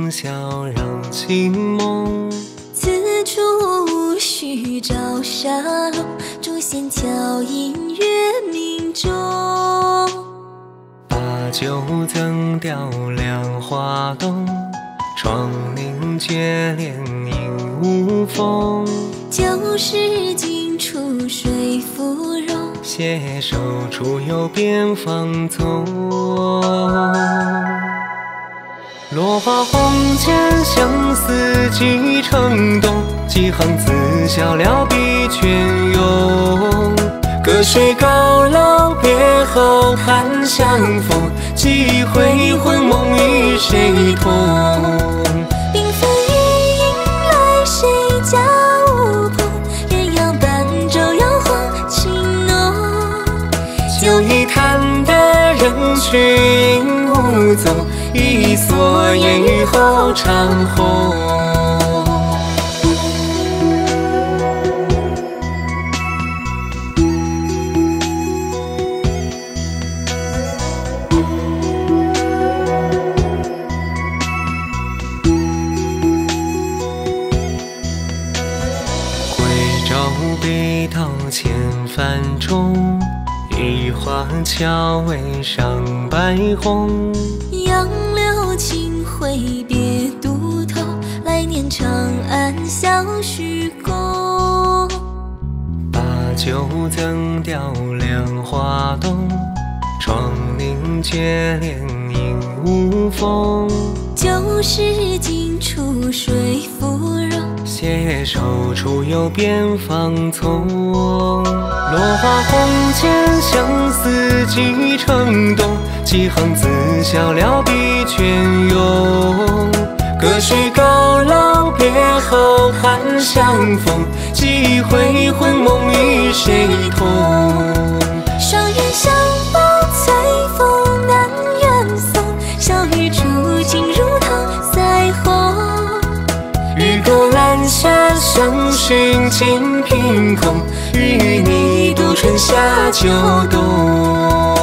今宵让情梦。 此处无需照沙漏，竹弦敲映月明中。 把酒赠雕梁画栋，窗凝绝帘影无风。 旧时尽处水芙蓉， 携手出游边芳踪。落花红笺，相思几程动，几行字笑了笔泉涌。隔水高楼，别后盼相逢，几回魂梦与谁同？ 缤纷余影来，谁家乌篷？鸳鸯伴舟摇晃情浓。 酒一坛的人去影无踪，一蓑烟雨后长虹。北道千帆中，一花桥尾上白虹。 杨柳青灰别渡头，来年长安相许共。 把酒赠雕梁画栋，窗凝绝帘影无风。 旧时尽处水芙蓉， 携手出游边芳丛。落花红笺，相思几程动，几行字笑了笔泉涌。隔水高楼，别后盼相逢，几回魂梦与谁同？ 双人相抱，翠峰南远送，小雨初尽如同腮红。 渔歌阑珊，相寻尽凭空，与你度春夏秋冬。